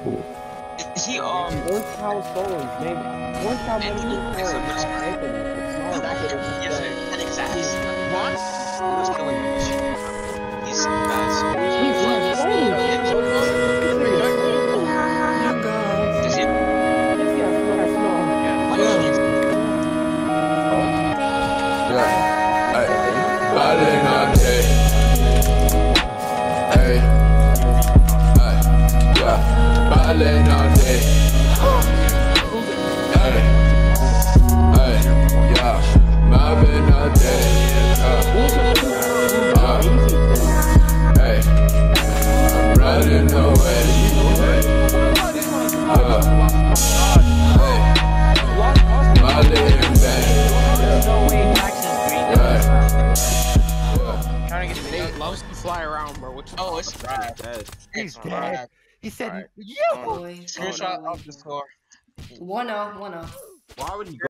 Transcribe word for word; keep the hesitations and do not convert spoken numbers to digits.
Is he um? One child stolen, maybe. One child And money he- stolen. it's a- Anthony, it's not like it was Yes, just- sir. That exists. What? He was killing me. He's bad. So He's not stolen. Yo, This yo, nigga is stolen. Does he? Yes, yes, what I smell. Why does he? Yeah. Ay, ballin' all day. Hey, ay, yeah, ballin' all day. Hey, ay, yeah, mobbing all day. Uh, uh, hey, I'm running away. Uh, hey, ballin' bang. Trying to get Nate it. loves to fly around, bro. What you Oh, it's trash. dead. He's Oh, trash. He said, Alright. yo! Boy, Screenshot of the score. one oh, one oh. Why would he go?